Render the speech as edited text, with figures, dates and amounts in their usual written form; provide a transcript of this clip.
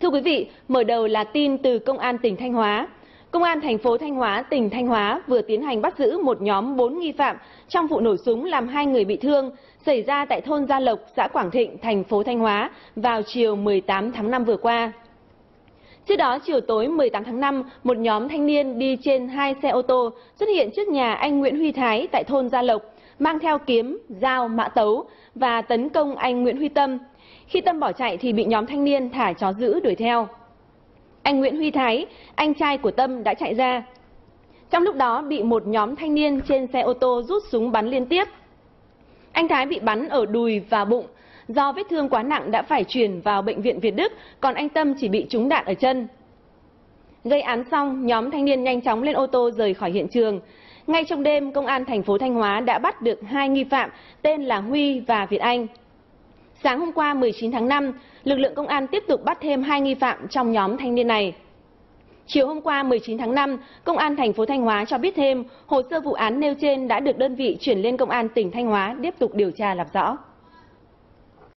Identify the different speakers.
Speaker 1: Thưa quý vị, mở đầu là tin từ Công an tỉnh Thanh Hóa. Công an thành phố Thanh Hóa, tỉnh Thanh Hóa vừa tiến hành bắt giữ một nhóm 4 nghi phạm trong vụ nổ súng làm 2 người bị thương xảy ra tại thôn Gia Lộc, xã Quảng Thịnh, thành phố Thanh Hóa vào chiều 18 tháng 5 vừa qua. Trước đó, chiều tối 18 tháng 5, một nhóm thanh niên đi trên 2 xe ô tô xuất hiện trước nhà anh Nguyễn Huy Thái tại thôn Gia Lộc, mang theo kiếm, dao, mã tấu và tấn công anh Nguyễn Huy Tâm. Khi Tâm bỏ chạy thì bị nhóm thanh niên thả chó dữ đuổi theo. Anh Nguyễn Huy Thái, anh trai của Tâm đã chạy ra. Trong lúc đó bị một nhóm thanh niên trên xe ô tô rút súng bắn liên tiếp. Anh Thái bị bắn ở đùi và bụng. Do vết thương quá nặng đã phải chuyển vào bệnh viện Việt Đức, còn anh Tâm chỉ bị trúng đạn ở chân. Gây án xong, nhóm thanh niên nhanh chóng lên ô tô rời khỏi hiện trường. Ngay trong đêm, Công an thành phố Thanh Hóa đã bắt được 2 nghi phạm tên là Huy và Việt Anh. Sáng hôm qua 19 tháng 5, lực lượng công an tiếp tục bắt thêm 2 nghi phạm trong nhóm thanh niên này. Chiều hôm qua 19 tháng 5, Công an thành phố Thanh Hóa cho biết thêm hồ sơ vụ án nêu trên đã được đơn vị chuyển lên Công an tỉnh Thanh Hóa tiếp tục điều tra làm rõ.